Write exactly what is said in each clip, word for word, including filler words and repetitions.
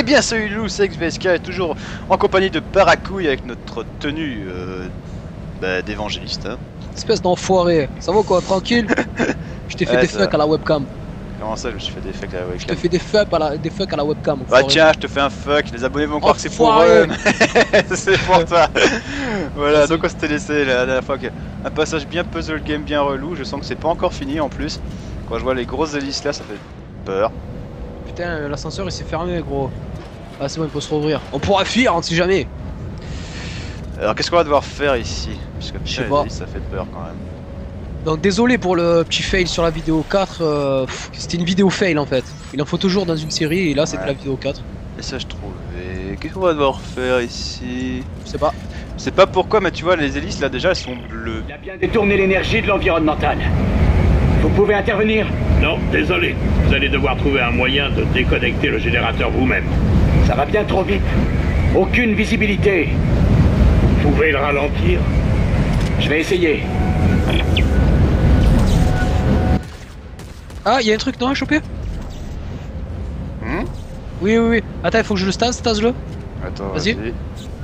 Eh bien salut Lou, c'est X V S K est toujours en compagnie de Baracouille avec notre tenue euh, bah, d'évangéliste. Hein. Espèce d'enfoiré, ça va quoi, tranquille? Je t'ai fait Ouais, des ça... fucks à la webcam. Comment ça je me suis fait des fucks à la webcam? Je te fais des fucks à la, des fucks à la webcam. Bah tiens, je te fais un fuck, les abonnés vont croire que c'est pour Enfoiré. eux. C'est pour toi. Voilà, donc on s'était laissé la dernière fois un passage bien puzzle game, bien relou. Je sens que c'est pas encore fini en plus. Quand je vois les grosses hélices là, ça fait peur. Putain, l'ascenseur il s'est fermé gros. Ah c'est bon, il peut se rouvrir. On pourra fuir, on sait jamais. Alors qu'est-ce qu'on va devoir faire ici? Parce que Je sais putain, pas. les hélices, ça fait peur quand même. Donc désolé pour le petit fail sur la vidéo quatre, euh, c'était une vidéo fail en fait. Il en faut toujours dans une série et là c'était Ouais. la vidéo quatre. Et ça je trouvais. Qu'est-ce qu'on va devoir faire ici? Je sais pas. Je sais pas pourquoi, mais tu vois, les hélices là déjà elles sont bleues. Il a bien détourné l'énergie de l'environnemental. Vous pouvez intervenir? Non, désolé. Vous allez devoir trouver un moyen de déconnecter le générateur vous-même. Ça va bien trop vite. Aucune visibilité. Vous pouvez le ralentir? Je vais essayer. Ah, il y a un truc non à choper? Hmm Oui, oui, oui. Attends, il faut que je le stase, stase-le. Attends, Vas-y. vas-y.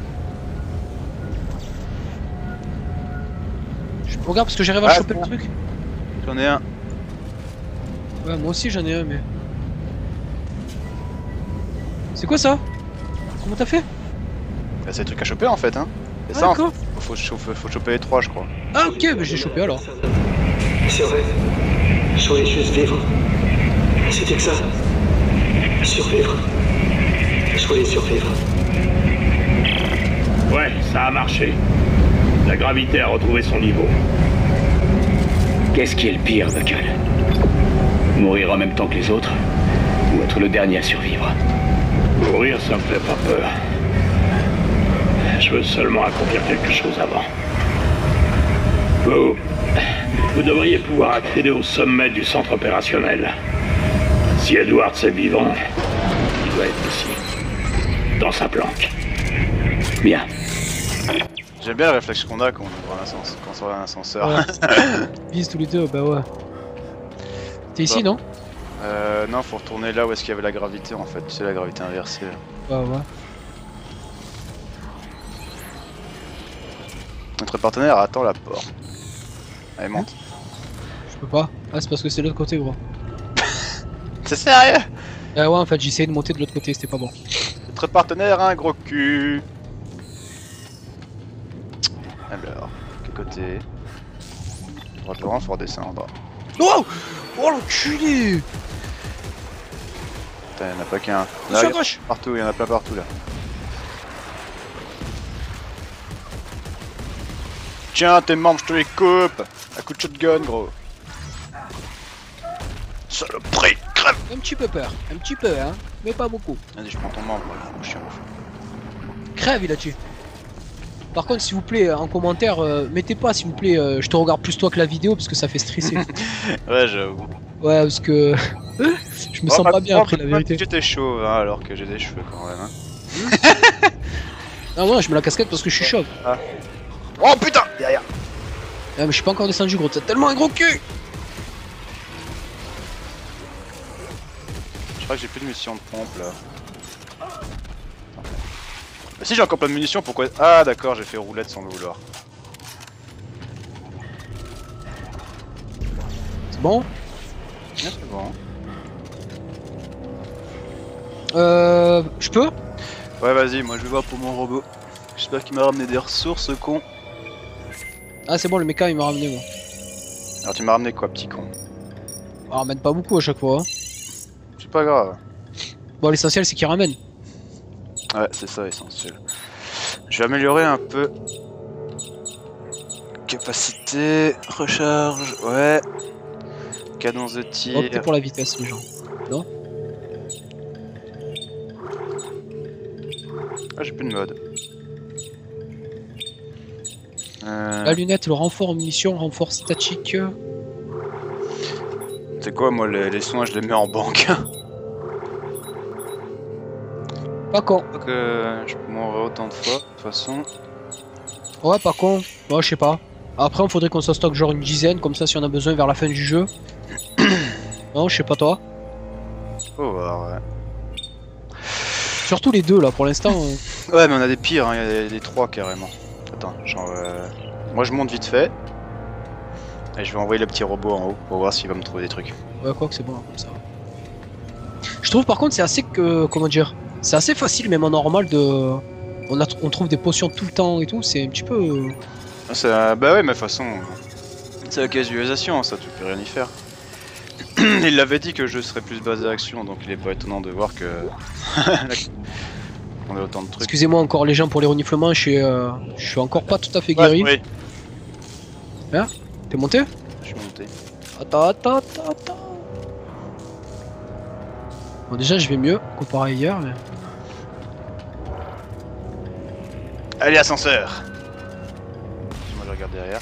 Je regarde parce que j'arrive à Ah, choper bon. le truc. J'en ai un. Ouais, moi aussi j'en ai un, mais. C'est quoi ça? Comment t'as fait? Bah, c'est le truc à choper en fait, hein. C'est Ah, ça, en d'accord. fait. Faut, faut, faut, faut choper les trois, je crois. Ah, ok, bah j'ai chopé alors. C'est vrai. Je voulais juste vivre. C'était que ça. Survivre. Je voulais survivre. Ouais, ça a marché. La gravité a retrouvé son niveau. Qu'est-ce qui est le pire, Buckle? Mourir en même temps que les autres? Ou être le dernier à survivre? Mourir, ça me fait pas peur. Je veux seulement accomplir quelque chose avant. Vous... Vous devriez pouvoir accéder au sommet du centre opérationnel. Si Edwards est vivant, il doit être ici. Dans sa planque. Bien. J'aime bien le réflexe qu'on a quand on ouvre un ascenseur. Quand on sort d'un ascenseur. Ouais. Vise tous les deux, bah ouais. T'es ici, Bon. non? euh, non, faut retourner là où est-ce qu'il y avait la gravité en fait. C'est la gravité inversée. Là. Ouais, ouais. Notre partenaire attend la porte. Allez, monte. Je peux pas. Ah, c'est parce que c'est de l'autre côté, gros. C'est sérieux? Ah ouais, en fait, j'ai essayé de monter de l'autre côté, c'était pas bon. Notre partenaire a un gros cul. Alors, quel côté? Droite Laurent, faut redescendre. Oh! Oh l'enculé! Putain, y'en a pas qu'un. Sur Là, à y a- gauche! Partout, y'en a plein partout là. Tiens, tes membres, je te les coupe! À coup de shotgun, gros. Saloperie, crève! Un petit peu peur, un petit peu, hein, mais pas beaucoup. Vas-y, je prends ton membre, je chiant. Crève, il a tué. Par contre, s'il vous plaît, en commentaire, euh, mettez pas, s'il vous plaît, euh, je te regarde plus toi que la vidéo parce que ça fait stresser. Ouais, j'avoue. Ouais, parce que je me sens pas bien après la vérité. J'étais chauve, hein, alors que j'ai des cheveux quand même. Hein. Ah ouais, je mets la casquette parce que je suis chauve. Oh putain! Derrière! Ah, mais je suis pas encore descendu, gros, t'as tellement un gros cul! Je crois que j'ai plus de munitions de pompe là. Bah si j'ai encore plein de munitions, pourquoi... Ah d'accord, j'ai fait roulette sans le vouloir. C'est bon? Ouais, c'est bon. Euh. Je peux? Ouais vas-y, moi je vais voir pour mon robot. J'espère qu'il m'a ramené des ressources, con. Ah, c'est bon, le méca il m'a ramené, moi. Alors tu m'as ramené quoi, petit con? On ramène pas beaucoup à chaque fois, hein. C'est pas grave. Bon, l'essentiel c'est qu'il ramène. Ouais, c'est ça essentiel. Je vais améliorer un peu. Capacité, recharge, ouais. Cadence de tir. Optez pour la vitesse, les gens. Non? Ah, j'ai plus de mode. Euh... La lunette, le renfort en munitions, renfort statique. C'est quoi, moi, les, les soins, je les mets en banque. Pas con. Donc, euh, je peux m'en autant de fois, de toute façon. Ouais, pas con. Bon, je sais pas. Après, il faudrait qu'on s'en stocke genre une dizaine, comme ça si on a besoin vers la fin du jeu. Non, je sais pas toi. Faut voir, ouais. Surtout les deux là pour l'instant. euh. Ouais, mais on a des pires, hein. Il y a des trois carrément. Attends, genre. Euh... Moi je monte vite fait. Et je vais envoyer le petit robot en haut pour voir s'il va me trouver des trucs. Ouais, quoi que c'est bon comme ça. Je trouve par contre c'est assez que comment dire, c'est assez facile même en normal de, on, a, on trouve des potions tout le temps et tout, c'est un petit peu. euh, Ah, ça- Bah ouais, mais de toute façon, c'est la casualisation, ça, tu peux rien y faire. Il l'avait dit que le jeu serait plus basé action, donc il est pas étonnant de voir que. On a autant de trucs. Excusez-moi encore les gens pour les reniflements, je suis, euh, je suis encore pas tout à fait guéri. Ouais, oui, T'es monté? je suis monté. Attends, attends, attends, attends. Bon déjà je vais mieux comparé à hier mais... Allez, ascenseur. Moi je regarde derrière.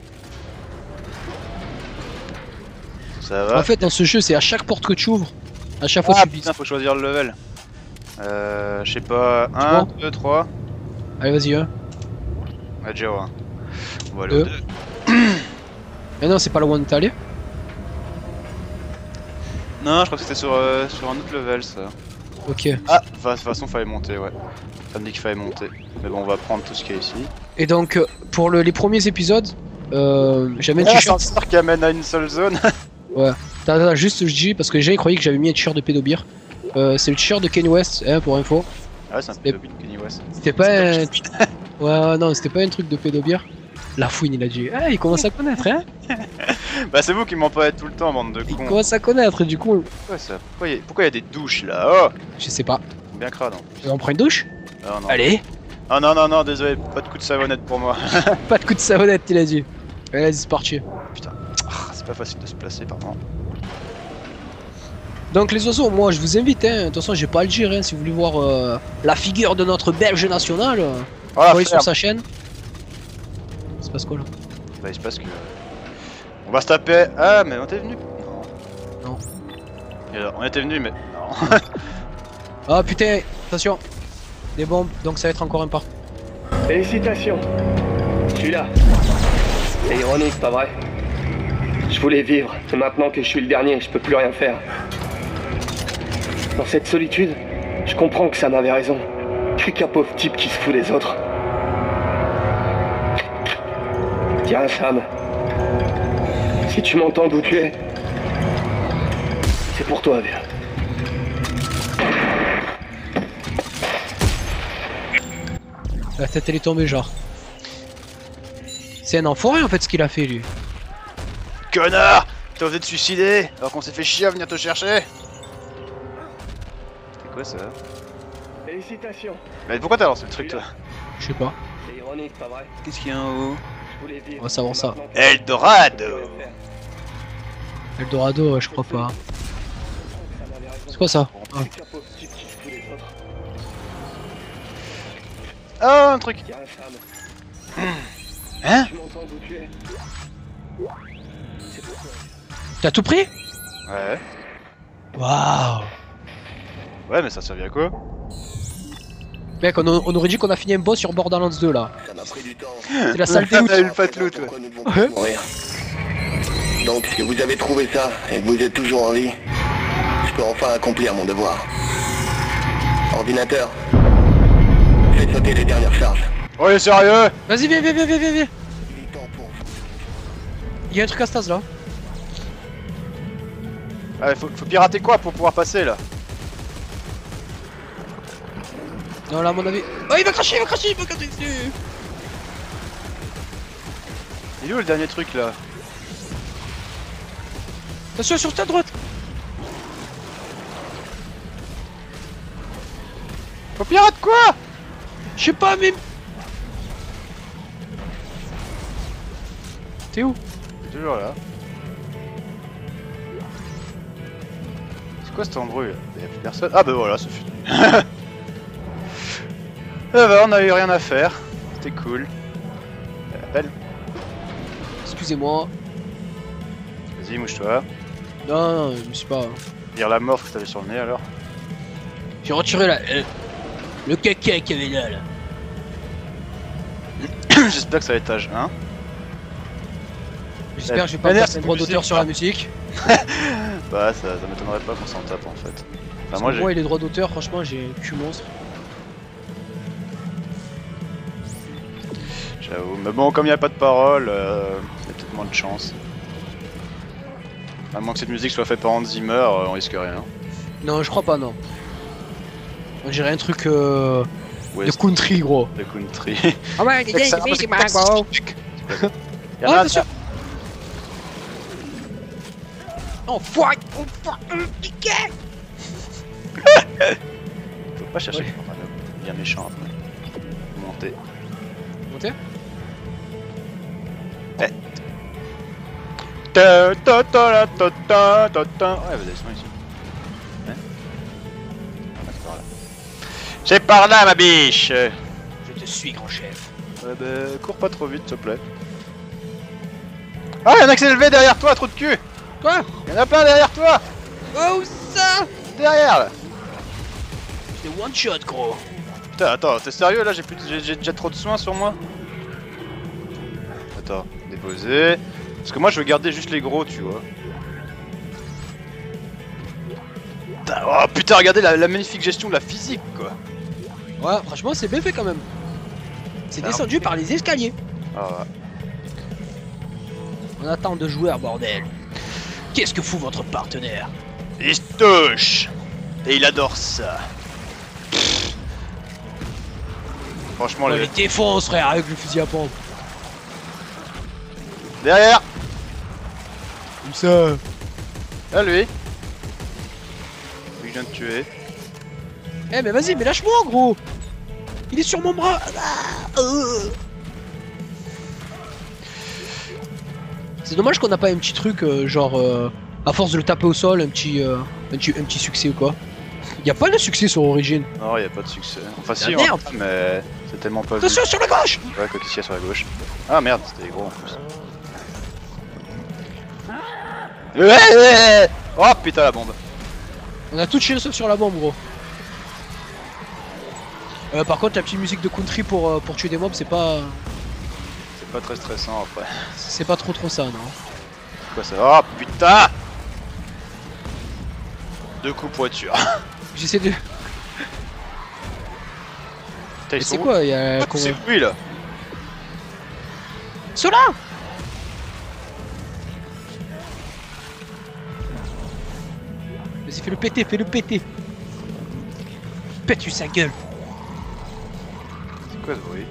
Ça va. En fait dans ce jeu c'est à chaque porte que tu ouvres, à chaque fois Ah tu vises. putain, faut choisir le level. Euh, je sais pas, vois un, deux, trois. Allez vas-y hein. On a déjà un. On va aller au Deux. deux. Mais non c'est pas là où on est allé. Non, je crois que c'était sur, euh, sur un autre level ça. Ok. Ah, de toute façon, fallait monter, ouais. Ça me dit qu'il fallait monter. Mais bon, on va prendre tout ce qu'il y a ici. Et donc euh, pour le- les premiers épisodes, euh, j'avais un Ah, t-shirt. c'est un qui amène à une seule zone. Ouais. Attends, attends, juste je dis parce que j'ai croyé que j'avais mis un t-shirt de pédobir. Euh, c'est le t-shirt de Kanye West, hein, pour info. Ah ouais, c'est un Et- peu de Kenny West. C'était pas un... Ouais, ouais, non, c'était pas un truc de pédobir. La fouine, il a dit. Ah, il commence à connaître, hein. Bah, c'est vous qui m'employez tout le temps, bande de Il cons. commence à connaître, et du coup, Pourquoi ça Pourquoi il y, a- pourquoi il y a des douches là? Oh, je sais pas. bien crade. Hein. On prend une douche? Ah, non. Allez. Ah non, non, non, désolé, pas de coup de savonnette pour moi. Pas de coup de savonnette, il a dit. Allez, vas-y, c'est parti. Putain, ah, c'est pas facile de se placer, pardon. Donc les oiseaux, moi je vous invite, hein. De toute façon, j'ai pas à le dire, hein. Si vous voulez voir euh, la figure de notre belge national, euh, Oh la voyez sur ferme. sa chaîne. Il se passe quoi là? Bah, il se passe que. On va se taper. Ah, mais on était venu. Non. Non. Et alors, on était venu, mais. Non. Ah putain, attention. Des bombes, donc ça va être encore un part. Félicitations. Je suis là. C'est ironique, pas vrai? Je voulais vivre, et maintenant que je suis le dernier, je peux plus rien faire. Dans cette solitude, je comprends que Sam avait raison. Je suis qu'un pauvre type qui se fout des autres. Tiens, Sam. Si tu m'entends d'où tu es, c'est pour toi, vieux. La tête elle est tombée, genre. C'est un enfoiré en fait ce qu'il a fait lui. Connard! T'as osé te suicider alors qu'on s'est fait chier à venir te chercher? C'est quoi ça? Félicitations. Mais pourquoi t'as lancé le truc toi? Je sais pas. C'est ironique, pas vrai? Qu'est-ce qu'il y a en haut? Je voulais vivre. On va savoir ça. Maintenant que- Eldorado! Eldorado, ouais, je crois pas. C'est quoi ça? Ah. Je suis qu'un pauvre type qui se fout des autres. Oh, un truc! Tiens, Sam. Hein? Tu m'entends d'où tu es? C'est pour toi. T'as tout pris? Ouais. Waouh! Ouais, mais ça servait à quoi? Mec, on, a- on aurait dit qu'on a fini un boss sur Borderlands deux là. Ça m'a pris du temps. C'est la salle des On loot. a eu le fat loot, ouais. Pourquoi nous devons tous mourir. Donc, si vous avez trouvé ça et que vous êtes toujours en vie, je peux enfin accomplir mon devoir. Ordinateur, faites sauter les dernières charges. Oh, il est sérieux? Vas-y, viens, viens, viens, viens, viens, viens. Il est temps pour vous. Il y a un truc à stase là. Ah, faut, faut pirater quoi pour pouvoir passer là? Non, là, à mon avis. Oh, il va cracher, il va cracher, il va cracher dessus. Il est où le dernier truc là? Attention, sur ta droite. Faut pirate quoi? Je sais pas, mais. T'es où? Il est toujours là. C'est quoi cet embrouille là? Y'a plus personne? Ah bah voilà, c'est fini. Ah bah on a eu rien à faire. C'était cool. Elle appelle. Excusez-moi. Vas-y, mouche-toi. Non, non, je me suis pas. Dire la morphe que t'avais sur le nez alors. J'ai retiré la. euh, le caca qu'il y avait là, là. J'espère que ça va être âge un. J'espère que je vais pas Vénère, passer c'est un droit musique, d'auteur sur ça. la musique. Bah ça, ça m'étonnerait pas qu'on s'en tape en fait. Enfin, moi, j'ai... moi et les droits d'auteur, franchement, j'ai un cul monstre. J'avoue, mais bon, comme il n'y a pas de parole, euh, il y a peut-être moins de chance. À moins que cette musique soit faite par Hans Zimmer, euh, on risque rien. Non, je crois pas, non. On dirait un truc euh, Ouais, de country, gros. de country. Ah ouais, C'est ça, c'est c'est pas pas gros. Y'en a Ouais, un, bien sûr. Oh, fuck! Oh, fuck! Piqué! Faut pas chercher Ouais. le Romano. Bien méchant après. Monter. Montez? Ta ta ta la ta ta ta ta. Ouais, vas-y, laisse-moi ici. Hein? Ah, c'est par là. C'est par là, ma biche! Ouais, Je te suis, grand chef. bah, cours pas trop vite, s'il te plaît. Ah, y'en a qui s'est levé derrière toi, trou de cul! Quoi? Y'en a plein derrière toi! Oh, ça! Derrière là! C'est one shot, gros. Putain, attends, t'es sérieux là? J'ai plus, j'ai- j'ai déjà trop de soins sur moi? Attends, déposer. Parce que moi je veux garder juste les gros, tu vois. Putain, oh putain, regardez la, la magnifique gestion de la physique, quoi. Ouais, franchement, c'est bien fait quand même. C'est Alors, descendu par les escaliers. Ah ouais. On attend de joueurs, bordel. Qu'est-ce que fout votre partenaire? Il se touche! Et il adore ça. Franchement, On les... les défonce, frère, avec le fusil à pompe. Derrière! Comme ça. Ah lui! Lui je viens de tuer. Eh, mais vas-y, mais lâche-moi, gros. Il est sur mon bras. Ah, euh. C'est dommage qu'on n'a pas un petit truc, euh, genre, euh, à force de le taper au sol, un petit, euh, un petit, un petit succès ou quoi. Y a pas de succès sur Origin. Non, y a pas de succès. Enfin si, Ah, on- merde. mais c'est tellement pas vu. Attention sur la gauche. Ouais, quoi qu'il y a sur la gauche. Ah merde, c'était les gros en plus. Ouais, ouais, ouais. Oh putain la bombe. On a tout chié sauf sur la bombe, gros. Euh, par contre, la petite musique de country pour, euh, pour tuer des mobs, c'est pas, C'est pas très stressant après. c'est pas trop trop ça, non. C'est quoi ça? Oh putain. Deux coups pour être sûr. J'essaie de. Putain, Mais ils c'est sont quoi, y a. où comment- C'est lui là. Sola. Vas-y, fais-le péter, fais-le péter. Pète-lui sa gueule. C'est quoi ce bruit?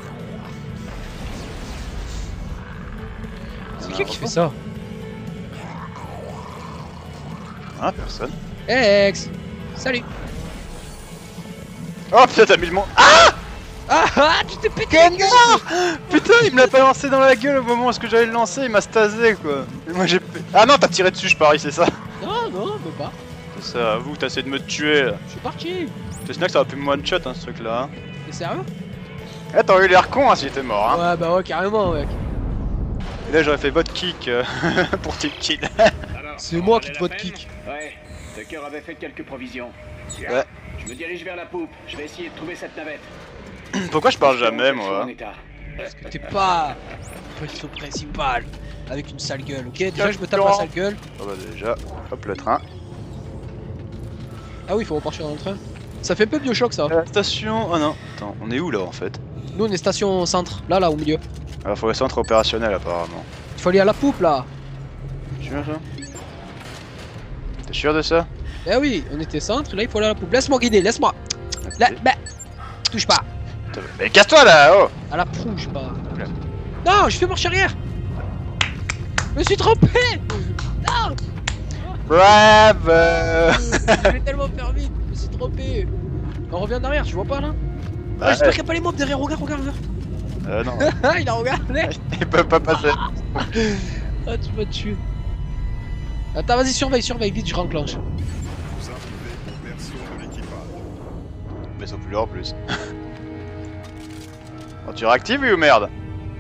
C'est qui qui fait ça? Hein, personne. Ex. Salut. Oh putain, t'as mis le monde. Ah Ah ah, tu t'es pété. Connard! Putain, il me l'a pas lancé dans la gueule au moment où est-ce que j'allais le lancer, il m'a stasé quoi. Et moi j'ai. Ah non, t'as tiré dessus, je parie, c'est ça. Non, non, mais pas. C'est ça, avoue, t'as essayé de me tuer là. Je suis parti. C'est que ça aurait pu me one-shot hein, ce truc là. Hein. T'es sérieux? Eh, t'aurais eu l'air con hein, si j'étais mort. Hein. Ouais, bah ouais, carrément, mec. Et là, j'aurais fait bot kick euh, pour tes kills. C'est moi qui te vote kick. Ouais, Tucker avait fait quelques provisions. Bien. Ouais. Je me dirige vers la poupe. Je vais essayer de trouver cette navette. Pourquoi je parle jamais Espérons qu'elle soit moi? en état. T'es pas perso principal avec une sale gueule, ok? Déjà, je me tape la sale gueule. Oh bah déjà, hop le train. Ah oui, il faut repartir dans le train. Ça fait un peu Bioshock ça. La station. Oh non, attends, on est où là en fait? Nous, on est station centre, là, là, au milieu. Alors faut le centre opérationnel apparemment. Il faut aller à la poupe là. Tu sûr ça? T'es sûr de ça? Eh oui, on était centre, là, il faut aller à la poupe. Laisse-moi guider, laisse-moi. Là, bah, touche pas. Putain, mais casse-toi là, oh! À la proue, je sais pas. Oula. Non, je fais marche arrière. Je me suis trompé. Non, Bravo! je vais tellement faire vite. Je me suis trompé. On revient en arrière, tu vois pas là? Ah, j'espère qu'il y a pas les mobs derrière, regarde, regarde, regarde. Euh non, Ah, il a regardé. il peut pas passer. Ah, tu m'as tué. Attends, vas-y, surveille, surveille, vite, je renclenche. Vous arrivez aux versions de l'équipage. Mais ils sont plus là en plus. Oh, tu réactives lui ou merde?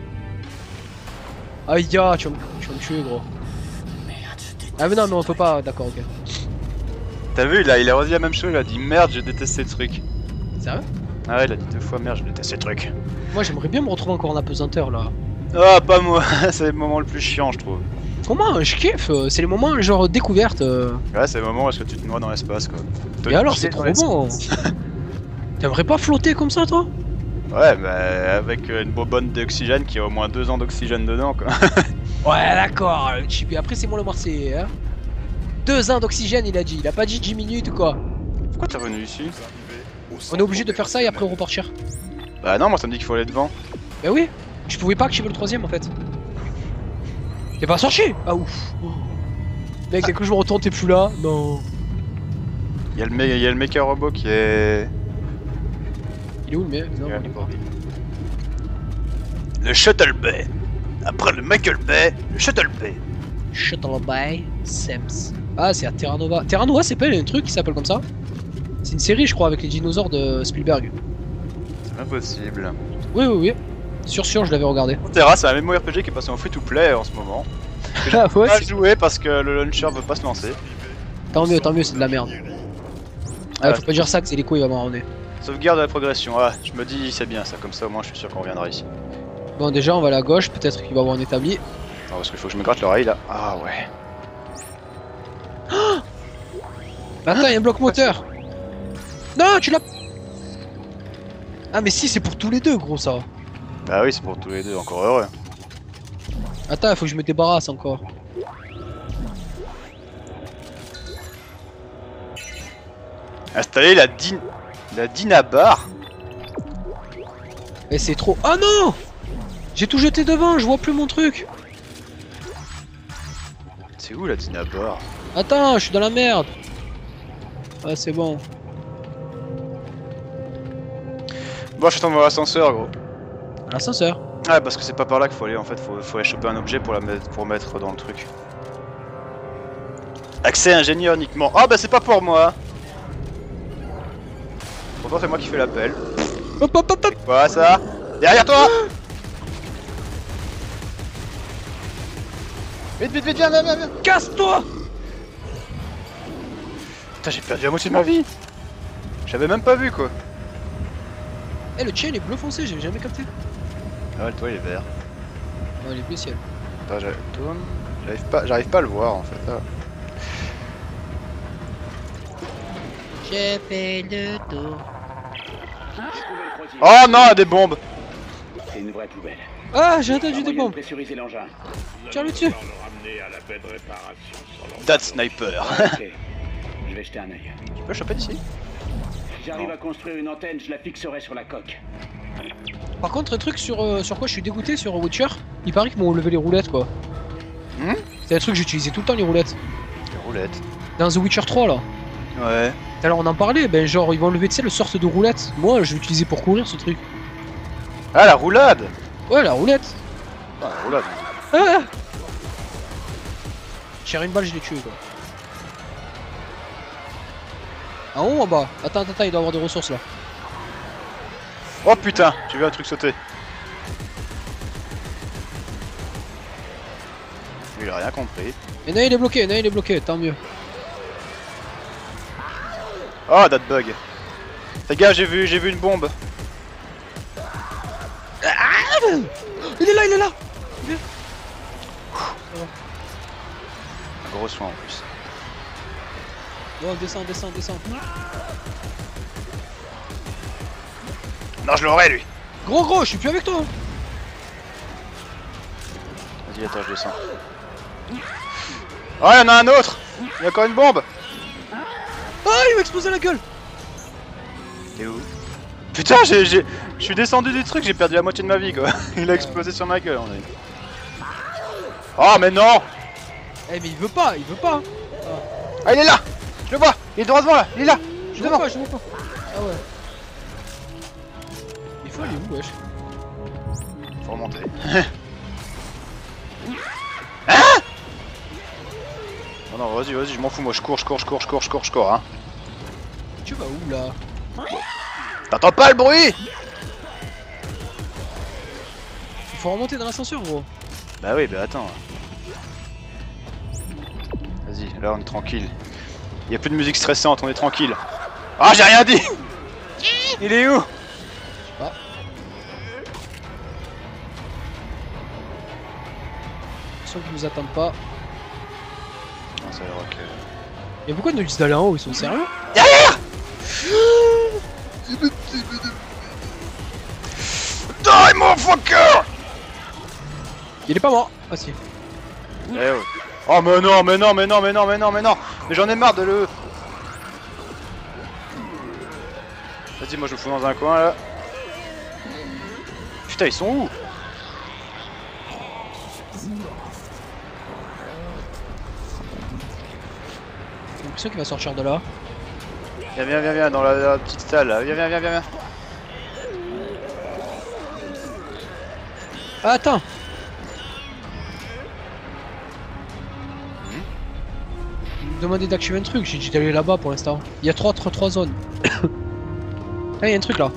Aïe, ya, tu vas me tu vas me tuer, gros. Ah, mais non, mais on peut pas, d'accord, ok. T'as vu, il a, il a redit la même chose, il a dit merde, je déteste ces trucs. Sérieux? Ah ouais, il a dit deux fois merde, je déteste ces trucs. Moi, j'aimerais bien me retrouver encore en apesanteur là. Ah, pas moi, c'est le moment le plus chiant, je trouve. Comment? Je kiffe, euh, c'est les moments genre découverte. euh. Ouais, c'est le moment où est-ce que tu te noies dans l'espace quoi. Te Et alors, glisser c'est dans trop l'espace. bon. T'aimerais pas flotter comme ça, toi? Ouais, bah avec euh, une bonbonne d'oxygène qui a au moins deux ans d'oxygène dedans quoi. Ouais, d'accord, le Chibi. Après, c'est moi le Marseillais, hein. Deux ans d'oxygène, il a dit. Il a pas dit dix minutes ou quoi. Pourquoi t'es revenu ici? On est obligé de faire ça et après repartir. Bah non, moi ça me dit qu'il faut aller devant. Bah oui, je pouvais pas activer le troisième en fait. T'es pas sorti? Ah ouf. Mec, dès que je me retourne, t'es plus là. Non. Il y a le, mé- il y a le mecha robot qui est... Il est où le mec? Non, Ouais. on est pas. Le Shuttle Bay. Après le Michael Bay, le Shuttle Bay. Shuttle Bay, Sems. Ah, c'est à Terra Nova. Terra Nova, c'est pas un truc qui s'appelle comme ça? C'est une série, je crois, avec les dinosaures de Spielberg. C'est impossible. Oui, oui, oui. Sûr, sûr, je l'avais regardé. Terra, c'est un MMORPG qui est passé en free-to-play en ce moment. Ah, ouais, Pas c'est- joué parce que le launcher veut pas se lancer. tant mieux, tant mieux, c'est de la merde. Ah, faut pas dire ça que c'est les couilles, il va m'en Sauvegarde de la progression. Ah, je me dis c'est bien ça, comme ça au moins je suis sûr qu'on reviendra ici. Bon, déjà, on va aller à gauche, peut-être qu'il va y avoir un établi. Non, parce qu'il faut que je me gratte l'oreille là. Ah ouais. Attends, il y a un bloc moteur. Non, tu l'as. Ah, mais si, c'est pour tous les deux, gros, ça. Bah oui, c'est pour tous les deux, encore heureux. Attends, il faut que je me débarrasse encore. Installer la din... la Dynabar. Et c'est trop. Oh non! J'ai tout jeté devant, je vois plus mon truc. C'est où la Dynabar? Attends, je suis dans la merde. Ah, c'est bon. Bon, je tombe dans l'ascenseur gros. L'ascenseur. Ah parce que c'est pas par là qu'il faut aller en fait, faut, faut aller choper un objet pour la mettre pour mettre dans le truc. Accès ingénieur uniquement. Ah bah c'est pas pour moi. Pourtant c'est moi qui fais l'appel. Hop, hop, hop, hop. Quoi ça? Derrière toi! Vite vite vite viens viens viens viens. Casse-toi! Putain j'ai perdu la moitié de ma vie. J'avais même pas vu quoi. Eh, le tien il est bleu foncé, j'avais jamais capté. Ah ouais le toit il est vert. Non, il est bleu ciel. Attends j'arrive tourne. J'arrive pas j'arrive pas à le voir en fait. Ah. J'ai fait le tour. Oh non des bombes. C'est une vraie poubelle. Ah, j'ai entendu des Moyen de bombes. Pressuriser l'engin. Tire-le dessus. Le ramener à la baie de réparation sans l'enfant. That sniper. Ok. Je vais jeter un œil. Tu peux choper d'ici? Si j'arrive à construire une antenne, je la fixerai sur la coque. Par contre, un truc sur, euh, sur quoi je suis dégoûté sur Witcher, il paraît qu'ils m'ont levé les roulettes quoi. Hmm C'est un truc que j'utilisais tout le temps les roulettes. Les roulettes. Dans The Witcher trois là. Ouais. Alors on en parlait, ben genre ils vont lever tu sais le sorte de roulette. Moi je l'utilisais pour courir ce truc. Ah la roulade. Ouais la roulette. Ah la roulade. Ah J'ai une balle, je l'ai tué quoi. En haut ou en bas? Attends, attends, il doit y avoir des ressources là. Oh putain, j'ai vu un truc sauter. Il a rien compris. Et non il est bloqué, non il est bloqué, tant mieux. Oh that bug. Les gars j'ai vu j'ai vu une bombe. Il est là, il est là. Un gros soin en plus. Bon, descend, descend, descend. Non je l'aurai lui. Gros gros, je suis plus avec toi. Vas-y attends je descends. Oh y'en a un autre. Il y a encore une bombe. Ah, il m'a explosé la gueule. T'es où? Putain j'ai j'ai. Je suis descendu du truc, j'ai perdu la moitié de ma vie quoi. Il a explosé sur ma gueule on est. Oh mais non. Eh mais il veut pas, il veut pas. Ah il est là. Je le vois. Il est droit devant là. Il est là. Je le vois pas, je le vois pas. Ah ouais. Il faut aller où wesh? Faut remonter. Non non vas-y vas-y je m'en fous moi je cours je cours je cours je cours je cours je cours hein. Tu vas où là? T'entends pas le bruit? Il faut remonter dans l'ascenseur gros. Bah oui bah attends. Vas-y là on est tranquille. Y a plus de musique stressante on est tranquille. Ah j'ai rien dit. Il est où? Ah. Sauf qu'ils nous attendent pas. ça va rock. Mais pourquoi ils nous disent d'aller en haut? Ils sont sérieux? Derrière. Die motherfucker. Il est pas mort. Ah si. Eh ouais. Oh mais non, mais non, mais non, mais non, mais non, mais non. Mais j'en ai marre de le... Vas-y, moi je me fous dans un coin là. Putain, ils sont où? J'ai l'impression qu'il va sortir de là. Viens, viens, viens, viens, dans la, la petite salle là. Viens, viens, viens, viens, viens. Ah, attends. Il me demandait d'activer un truc, j'ai dit d'aller là-bas pour l'instant. Il y a trois, trois, trois zones. Ah, il y a un truc là.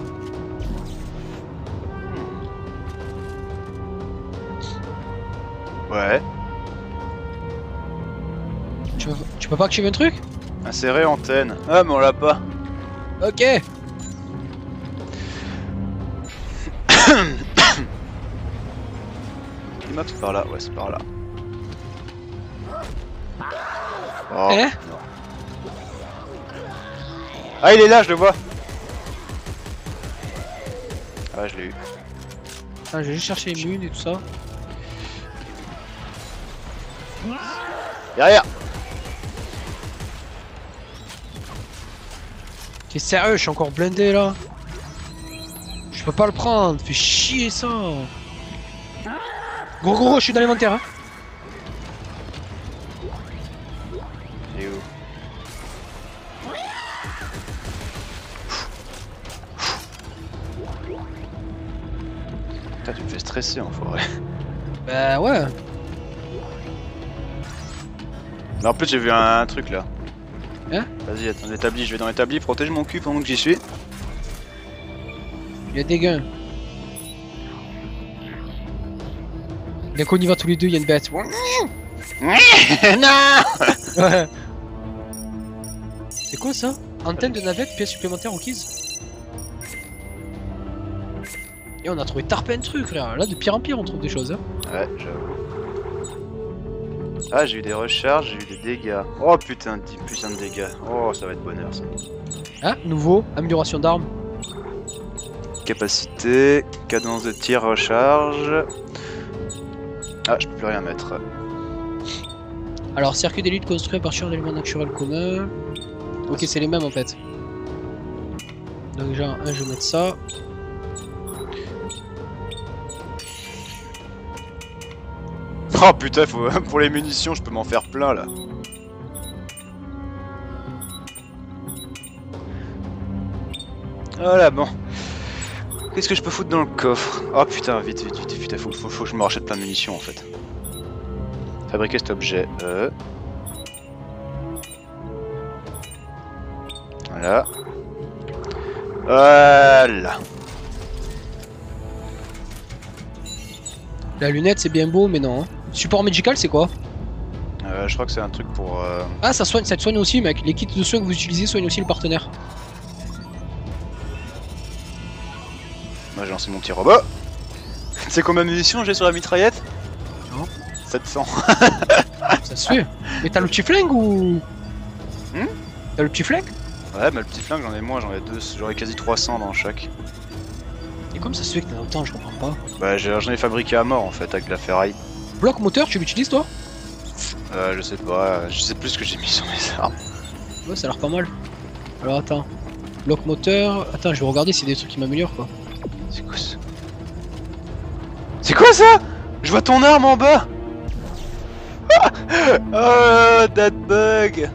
Ouais. Tu peux, tu peux pas activer un truc? Insérer antenne. Ah, mais on l'a pas. Ok. L'immoble c'est par là, ouais, c'est par là. Oh, Eh? non. Ah, il est là, je le vois. Ah, je l'ai eu. Ah, j'ai juste cherché immune et tout ça. Derrière. T'es sérieux, je suis encore blindé là. Je peux pas le prendre, fais chier ça. Gros gros, je suis dans l'inventaire hein. Il est où? Putain, tu me fais stresser enfoiré. Bah ouais. Mais en plus j'ai vu un, un truc là. Hein? Vas-y, attends, l'établi, je vais dans l'établi, protège mon cul pendant que j'y suis. Il y a des gains. Dès qu'on y va tous les deux, il y a une bête. Non. Ouais. C'est quoi ça? Antenne de navette, pièce supplémentaire requise. Et on a trouvé tarpin truc là. Là de pire en pire on trouve des choses hein. Ouais, j'avoue. Ah, j'ai eu des recharges, j'ai eu des dégâts. Oh putain, dix putain de dégâts. Oh, ça va être bonheur ça. Hein? Nouveau, amélioration d'armes. Capacité, cadence de tir, recharge. Ah, je peux plus rien mettre. Alors circuit d'élite construit à partir d'éléments naturels communs. Ok, c'est les mêmes en fait. Donc déjà, un, je vais mettre ça. Oh putain, faut... pour les munitions, je peux m'en faire plein là. Voilà, bon. Qu'est-ce que je peux foutre dans le coffre? Oh putain, vite, vite, vite, putain, faut, faut, faut que je me rachète plein de munitions en fait. Fabriquer cet objet. Euh... Voilà. Voilà. La lunette c'est bien beau mais non. Hein. Support médical c'est quoi? Euh, je crois que c'est un truc pour... Euh... Ah ça soigne, ça te soigne aussi mec. Les kits de soins que vous utilisez soignent aussi le partenaire. Moi j'ai lancé mon petit robot. C'est combien de munitions j'ai sur la mitraillette? Non. sept cents. Ça se fait. Mais t'as le petit flingue ou... Hmm? T'as le petit flingue? Ouais, mais le petit flingue j'en ai moins, j'en ai deux, j'en ai quasi trois cents dans chaque. Et comme ça se fait que t'en as autant, je comprends pas. Bah j'en ai fabriqué à mort en fait avec de la ferraille. Bloc moteur, tu l'utilises toi? Euh, je sais pas, je sais plus ce que j'ai mis sur mes armes. Ouais, ça a l'air pas mal. Alors attends. Bloc moteur... Attends, je vais regarder s'il y a des trucs qui m'améliorent quoi. C'est quoi ça? C'est quoi ça? Je vois ton arme en bas. Oh, that bug.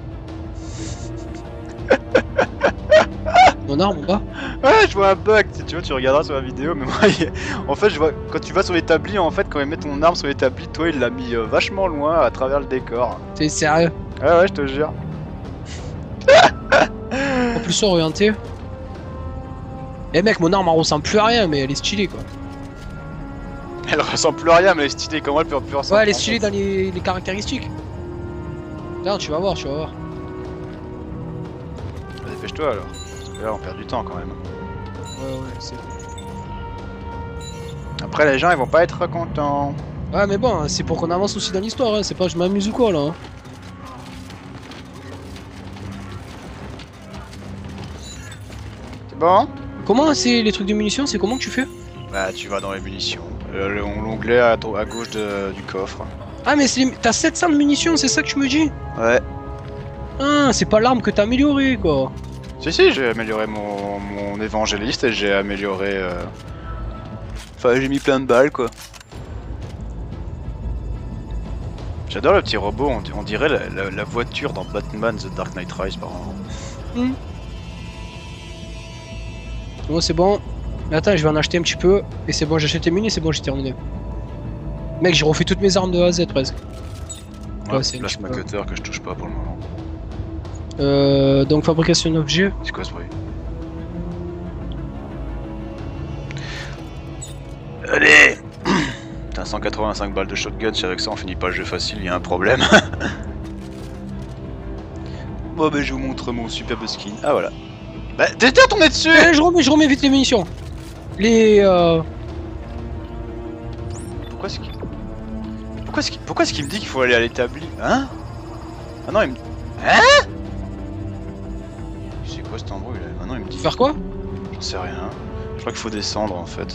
Mon arme en bas? Ouais, je vois un bug, si tu vois, tu regarderas sur la vidéo, mais moi, il... en fait, je vois, quand tu vas sur l'établi, en fait, quand il met ton arme sur l'établi, toi, il l'a mis euh, vachement loin à travers le décor. T'es sérieux? Ouais, ouais, je te jure. En plus orienté. Eh mec, mon arme elle ressemble plus à rien, mais elle est stylée quoi. Elle ressemble plus à rien, mais elle est stylée, comment elle peut plus ressembler? Ouais, elle est stylée dans les, les caractéristiques. Regarde, tu vas voir, tu vas voir. Bah, dépêche-toi alors, parce que là, on perd du temps quand même. Ouais, ouais, c'est... Après, les gens, ils vont pas être contents. Ouais, mais bon, c'est pour qu'on avance aussi dans l'histoire, hein. C'est pas je m'amuse ou quoi là. Hein. Bon. Comment c'est les trucs de munitions? C'est comment que tu fais? Bah tu vas dans les munitions. Euh, l'onglet à, à gauche de, du coffre. Ah mais c'est les... t'as sept cents de munitions, c'est ça que tu me dis? Ouais. Ah, c'est pas l'arme que t'as améliorée quoi. Si si, j'ai amélioré mon, mon évangéliste et j'ai amélioré... Euh... Enfin j'ai mis plein de balles quoi. J'adore le petit robot, on, on dirait la, la, la voiture dans Batman The Dark Knight Rise par exemple. Hmm. Bon c'est bon. Mais attends, je vais en acheter un petit peu. Et c'est bon, j'achète les munis, c'est bon, j'ai terminé. Mec, j'ai refait toutes mes armes de A à Z presque. Ouais, Ouais, c'est plasma cutter que je touche pas pour le moment. Euh, donc fabrication d'objets. C'est quoi ce bruit? Allez. T'as cent quatre-vingt-cinq balles de shotgun, si avec ça on finit pas le jeu facile, il y a un problème. Bon bah je vous montre mon superbe skin. Ah voilà. Bah t'es tombé dessus. Eh, je remets, je remets vite les munitions. Les euh... Pourquoi est-ce qu'il... Pourquoi est-ce qu'il... Pourquoi est-ce qu'il me dit qu'il faut aller à l'établi? Hein? Ah non il me... Hein? C'est quoi cet embrouille là? Maintenant il me dit... Faire quoi? J'en sais rien. Je crois qu'il faut descendre en fait.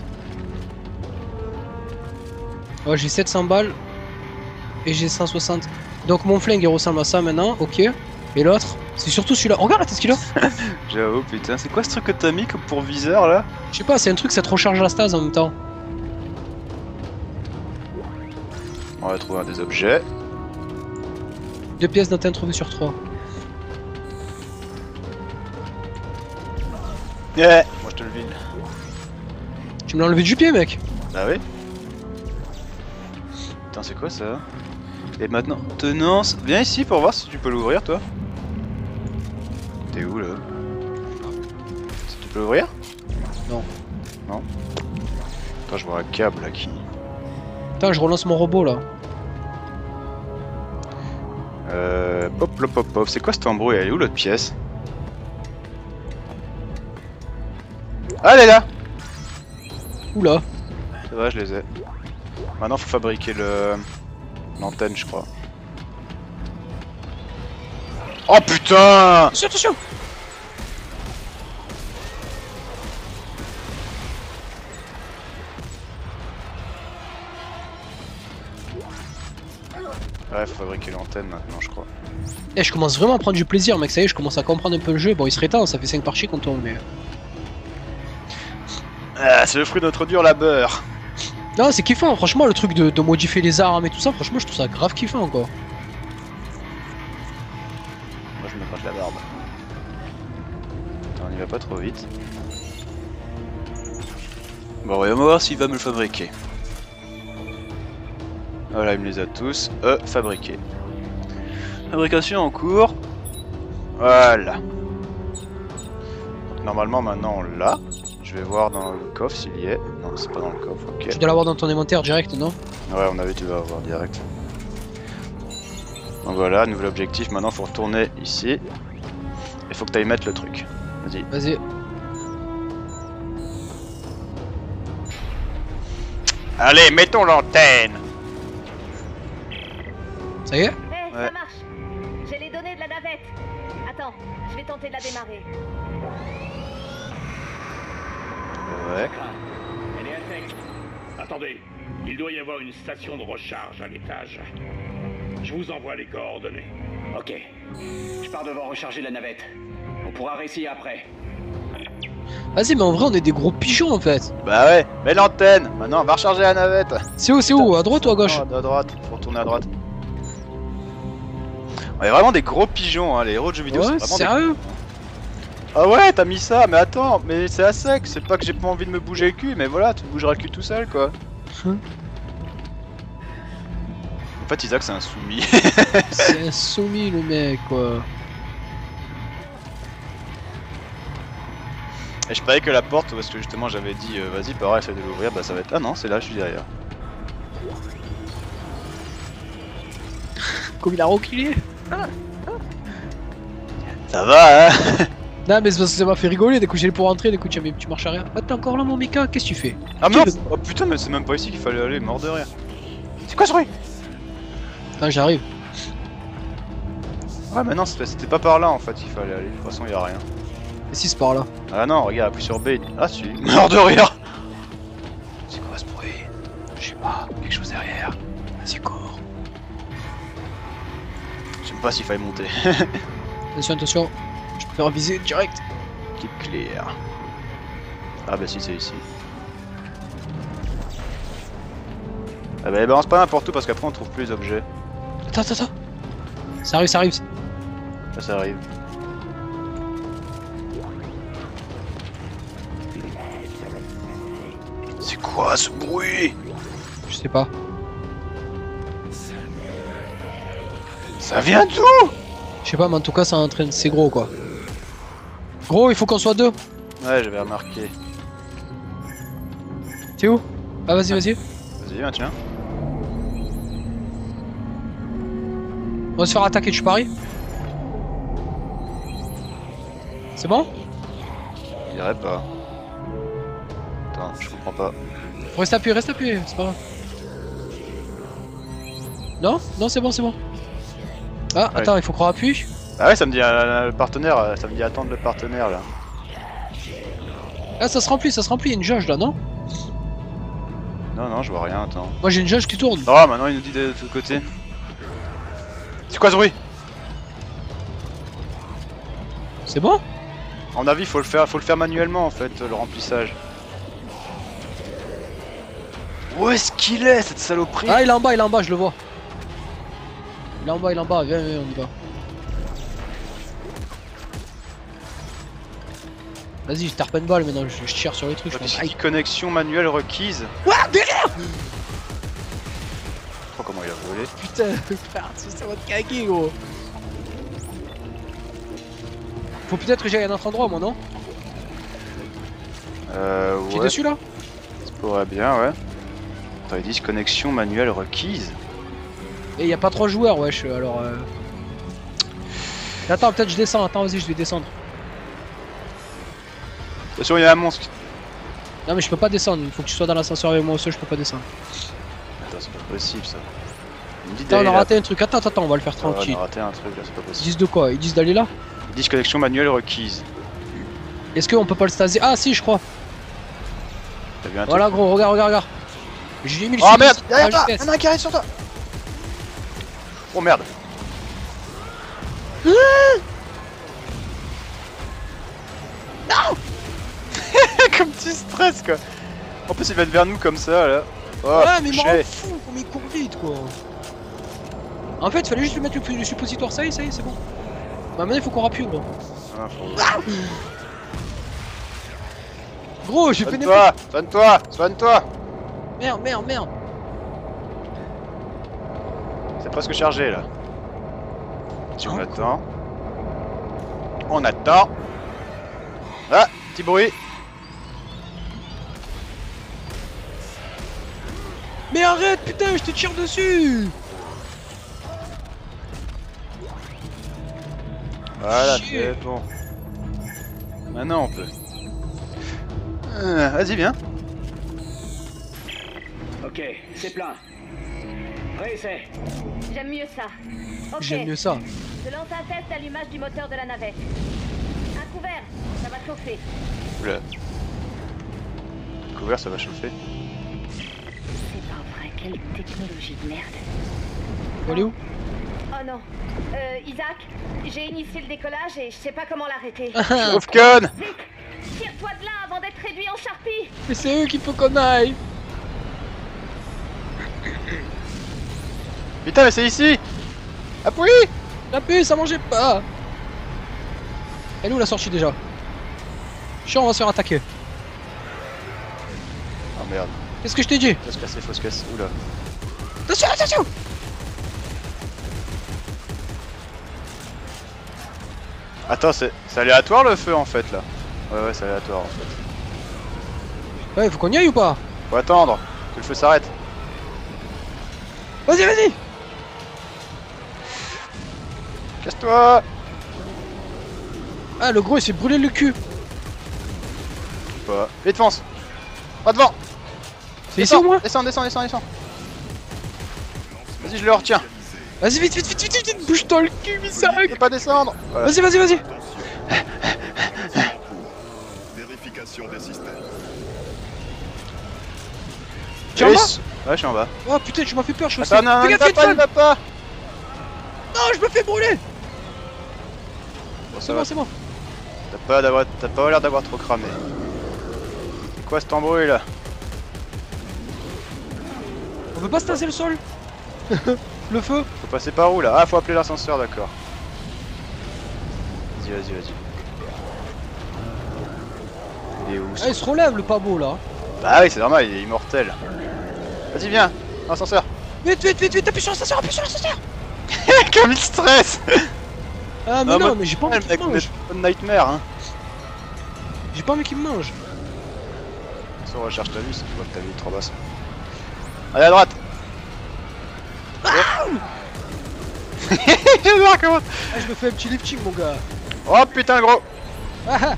Ouais, j'ai sept cents balles. Et j'ai cent soixante. Donc mon flingue il ressemble à ça maintenant, ok. Et l'autre? C'est surtout celui-là. Oh, regarde là, t'as ce qu'il a. J'avoue putain, c'est quoi ce truc que t'as mis comme pour viseur là? Je sais pas, c'est un truc ça te recharge la stase en même temps. On va trouver un des objets. Deux pièces d'antenne trouvées sur trois. Yeah. Moi je te le vide. Tu me l'as enlevé du pied mec. Bah oui. Putain c'est quoi ça? Et maintenant, tenance, viens ici pour voir si tu peux l'ouvrir toi. T'es où là? Tu peux l'ouvrir? Non. Non? Attends je vois un câble là qui... Putain je relance mon robot là. Euh... Pop pop pop pop, c'est quoi cet embrouille? Elle est où l'autre pièce? Ah elle est là! Oula. Ça va je les ai. Maintenant faut fabriquer le... l'antenne je crois. Oh putain! Attention, attention! Ouais faut fabriquer l'antenne maintenant je crois. Eh je commence vraiment à prendre du plaisir mec, ça y est je commence à comprendre un peu le jeu. Bon il serait temps, ça fait cinq parties qu'on tourne mais... Ah c'est le fruit de notre dur labeur. Non c'est kiffant, franchement le truc de, de modifier les armes et tout ça, franchement je trouve ça grave kiffant quoi. Moi je me gratte la barbe. Attends, on y va pas trop vite. Bon on va voir s'il va me le fabriquer. Voilà il me les a tous euh, fabriqués. Fabrication en cours. Voilà. Donc normalement maintenant on l'a. Je vais voir dans le coffre s'il y est. Non c'est pas dans le coffre, ok. Tu dois l'avoir dans ton inventaire direct non? Ouais on avait tu dois avoir direct. Donc voilà, nouvel objectif, maintenant faut retourner ici. Il faut que tu ailles mettre le truc. Vas-y. Vas-y. Allez, mettons l'antenne. Ça y est? Hé, Ouais. ça marche. J'ai les données de la navette. Attends, je vais tenter de la démarrer. Ouais. Elle est à sec. Attendez, il doit y avoir une station de recharge à l'étage. Je vous envoie les coordonnées. Ok. Je pars devant recharger la navette. On pourra réessayer après. Vas-y mais en vrai on est des gros pigeons en fait. Bah ouais, mets l'antenne. Maintenant on va recharger la navette. C'est où, c'est où? À droite ou à gauche? Non, à droite, faut retourner à droite. On est vraiment des gros pigeons, hein, les héros de jeux vidéo. Ouais, c'est vraiment sérieux? des... Ah ouais, t'as mis ça, mais attends, mais c'est à sec, c'est pas que j'ai pas envie de me bouger le cul, mais voilà, tu te bougeras le cul tout seul quoi. Hum. En fait, Isaac c'est un soumis. C'est un soumis le mec quoi. Et je parlais que la porte, parce que justement j'avais dit euh, vas-y, par essaye de l'ouvrir, bah ça va être. Ah non, c'est là, je suis derrière. Comme il a reculé. Ça va, hein? Non mais c'est parce que ça m'a fait rigoler, dès que j'allais pour rentrer, dès que tu, avais... tu marches arrière. Ah t'es encore là mon méca, qu'est-ce que tu fais? Ah merde! Quel- Oh putain, mais c'est même pas ici qu'il fallait aller, mort de rire. C'est quoi ce bruit? Ah j'arrive. Ah mais non, c'était c'était pas par là en fait qu'il fallait aller, de toute façon y'a rien. Et si c'est par là? Ah non, regarde, appuie sur B. Ah si, meurs de rire. C'est quoi ce bruit? Je sais pas, quelque chose derrière. Vas-y, cours. Je sais pas s'il fallait monter. Attention, attention. Je peux faire viser direct. Keep clear. Ah bah si, c'est ici. Ah bah balance pas n'importe où parce qu'après on trouve plus les objets. Attends, attends, attends. Ça arrive, ça arrive. Ça, ça arrive. C'est quoi ce bruit? Je sais pas. Ça vient d'où? Je sais pas, mais en tout cas, ça entraîne. C'est gros quoi. Gros, il faut qu'on soit deux. Ouais, j'avais remarqué. T'es où? Ah, vas-y, vas-y. Vas-y, viens, tiens. On va se faire attaquer, tu paries? C'est bon? Je dirais pas. Attends, je comprends pas. Reste appuyé, reste appuyé, c'est pas grave. Non? Non, c'est bon, c'est bon. Ah, Ouais. attends, il faut qu'on appuie. Ah ouais, ça me dit euh, le partenaire, euh, ça me dit attendre le partenaire là. Ah, ça se remplit, ça se remplit, il y a une jauge là, non? Non, non, je vois rien, attends. Moi j'ai une jauge qui tourne. Oh, maintenant il nous dit de tous côtés. C'est quoi ce bruit? C'est bon? À mon avis, faut le faire, faut le faire manuellement en fait, le remplissage. Où est-ce qu'il est cette saloperie? Ah, il est en bas, il est en bas, je le vois. Il est en bas, il est en bas, viens, viens, on y va. Vas-y, je tarpe une balle maintenant, je, je tire sur les trucs. Je Petite pense. connexion manuelle requise. Ouah, derrière! Je sais pas comment il a volé. Putain, frère, ça va te caguer, gros. Faut peut-être que j'aille à un autre endroit, moi, non? Euh, Tu es ouais. dessus là? Ça pourrait bien, ouais. Attends, ils disent connexion manuelle requise. Et y a pas trois joueurs, wesh, alors. Euh... Attends, peut-être je descends, attends, vas-y, je vais descendre. Attention, il y a un monstre. Non, mais je peux pas descendre, il faut que tu sois dans l'ascenseur avec moi aussi, je peux pas descendre. Attends, c'est pas possible ça. Il me dit Attends, on d'aller a là. raté un truc, attends, attends, on va le faire Ah ouais, tranquille. on a raté un truc là, c'est pas Ils possible. disent de quoi? Ils disent d'aller là? Ils disent connexion manuelle requise. Est-ce qu'on peut pas le staser? Ah, si, je crois. T'as vu un Voilà, truc? gros, regarde, regarde, regarde. J'ai mis le Oh suivi merde, à derrière toi, vitesse. y'en a un qui arrive sur toi. Oh merde. Non! Comme tu stresses quoi. En plus il va vers nous comme ça là. Oh, Ouais, mais touché. m'en fous, mais il court vite quoi. En fait, il fallait juste lui mettre le, le suppositoire, ça y est, ça y est, c'est bon. Bah maintenant il faut qu'on rappuie, gros. Ah, faut... Gros, j'ai fait n'importe. Soigne-toi, soigne-toi, soigne-toi. Merde, merde, merde. C'est presque chargé là. Si on Ah, attend. On attend. Ah, petit bruit. Mais arrête, putain, je te tire dessus. Voilà, Chier. c'est bon. Maintenant on peut. Euh, Vas-y, viens. Ok, c'est plein. Réessaie. J'aime mieux ça. Ok. J'aime mieux ça. Je lance un test d'allumage du moteur de la navette. Un couvert, ça va chauffer. Oula. Couvert, ça va chauffer. C'est pas vrai, quelle technologie de merde. On est où? Oh non. Euh, Isaac, j'ai initié le décollage et je sais pas comment l'arrêter. Sauf-conne. Vite, tire-toi de là avant d'être réduit en charpie. Mais c'est eux qu'il faut qu'on aille. Putain, mais c'est ici. Appuie. La puce, ça mangeait pas. Elle est où la sortie déjà? Chiant, on va se faire attaquer. Oh merde. Qu'est-ce que je t'ai dit? Faut se casser, faut se casser. Oula. Attention, attention. Attends, c'est c'est aléatoire le feu en fait là. Ouais, ouais, c'est aléatoire en fait. Ouais, faut qu'on y aille ou pas? Faut attendre que le feu s'arrête. Vas-y, vas-y. Casse-toi. Ah, le gros il s'est brûlé le cul. Pas. Vite, fonce. Pas devant. C'est ici au moins? Descends, descends, descends, descends. Vas-y, je le retiens. Vas-y, vite, vite, vite, vite, vite, bouge-toi le cul, Isaac. Et pas descendre. Voilà. Vas-y, vas-y, vas-y. Vérification des systèmes. Tu es en bas? Yes. Ouais, je suis en bas. Oh putain, tu m'as fait peur, je suis aussi. Attends, non, non, Fais il gaffe, va pas, il va pas. non, je me fais brûler. Bon, ça C'est va. bon, c'est bon. T'as pas d'avoir, t'as pas l'air d'avoir trop cramé. C'est quoi cet embrouille là? On peut pas se tasser le sol. Le feu. Faut passer par où là? Ah, faut appeler l'ascenseur, d'accord. Vas-y, vas-y, vas-y. Il est où Ah, il se relève le pas beau là. Bah oui, c'est normal, il est immortel. Vas-y, viens, ascenseur. Vite, vite, vite, vite, appuie sur l'ascenseur, appuie sur l'ascenseur. Comme il stresse. Ah, mais Ah, non, moi, mais j'ai pas envie le qu'il mec, me mange. mais pas de nightmare, hein. J'ai pas envie qu'il me mange. Ça recherche ta vie si tu vois que ta vie est trop basse. Allez à droite. Ah, J'adore comment. ah, je me fais un petit lifting, mon gars. Oh putain, le gros. Ah, ah,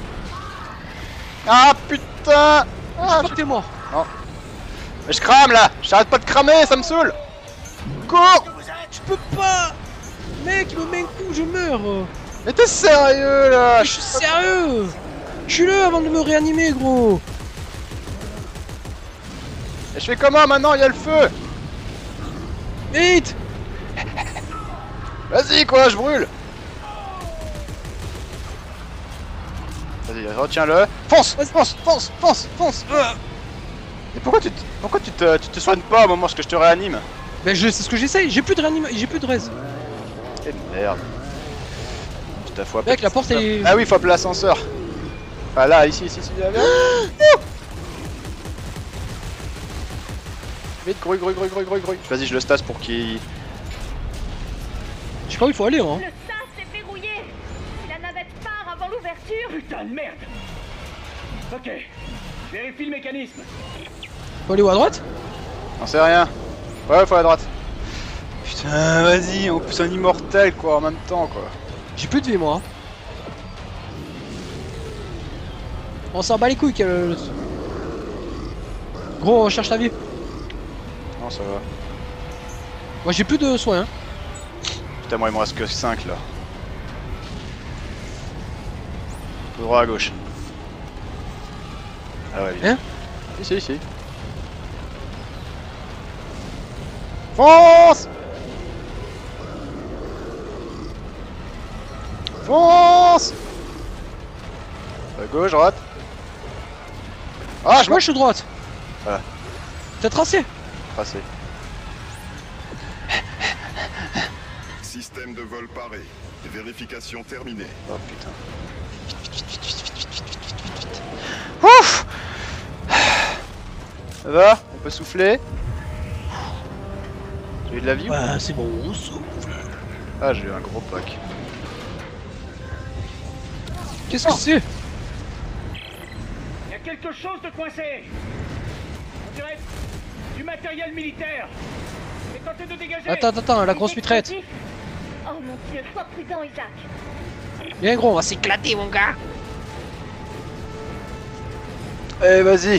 Ah putain. je Ah, crois que t'es mort. Mais je crame là. J'arrête pas de cramer, ça me saoule. Cours. Tu peux pas. Mec, il me met un coup, je meurs. Mais t'es sérieux là? Je suis sérieux. Tue-le avant de me réanimer, gros. Et je fais comment maintenant? Il y a le feu. Vite. Vas-y quoi, je brûle. Vas-y, retiens-le. Fonce, fonce, fonce, fonce, fonce. Et pourquoi tu te, pourquoi tu te, tu te soignes pas au moment où je te réanime? Ben je c'est ce que j'essaye, j'ai plus de réanimation, j'ai plus de res. Eh merde. Putain, faut appeler Mec, la porte est... Ah oui, faut appeler l'ascenseur. Ah là, ici, ici, ici, là, viens. Vite, grouille, grouille, grouille, grouille, grouille, grouille. Vas-y, je le stase pour qu'il... Je sais pas où il faut aller, hein. Le sas est verrouillé. Si la navette part avant l'ouverture... Putain de merde. Ok, vérifie le mécanisme. Faut aller où, à droite? J'en sais rien. Ouais, faut à droite. Putain, vas-y, on pousse un immortel, quoi, en même temps, quoi. J'ai plus de vie, moi. Hein. On s'en bat les couilles, quel... Gros, on cherche ta vie. Non, ça va. Moi, j'ai plus de soins, hein. Putain, moi, il me reste que cinq, là. Tout droit à gauche. Ah ouais, vite. Hein? Ici, ici. Fonce! Fonce! À gauche, droite. Ah, je Moi, je suis droite. Voilà. T'as tracé? tracé. Système de vol paré. Vérification terminée. Oh putain. Vite, vite, vite, vite, vite, vite, vite, vite, vite, vite. Ouf! Ça va? On peut souffler? J'ai eu de la vie ou pas? Ouais, c'est bon, on souffle. Ah, j'ai eu un gros pack. Qu'est-ce que c'est? Il y a quelque chose de coincé. On dirait du matériel militaire. Et tentez de dégager. Attends, attends, attends, la grosse mitraillette. Oh mon dieu, sois prudent, Isaac. Viens, gros, on va s'éclater, mon gars. Eh, vas-y.